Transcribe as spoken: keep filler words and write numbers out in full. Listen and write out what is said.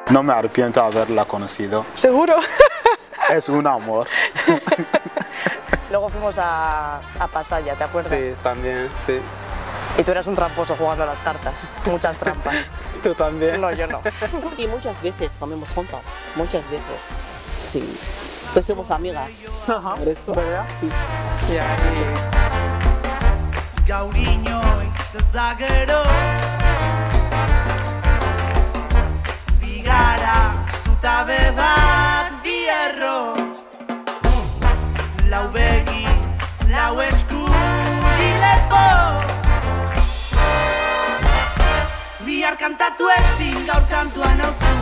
no me arrepiento de haberla conocido. ¿Seguro? Es un amor. Luego fuimos a, a Pasaya, ¿te acuerdas? Sí, también, sí. Y tú eras un tramposo jugando a las cartas. Muchas trampas. ¿Tú también? No, yo no. Y muchas veces comemos juntas, muchas veces. Sí. Pues somos amigas. Ajá. Por eso. ¿Verdad? Sí. Ya, Gaur inoiz ez da gero Bigara zutabe bat bierro Lau begi, lau esku dilepo Bihar kantatu ezin gaur kantuan hauzu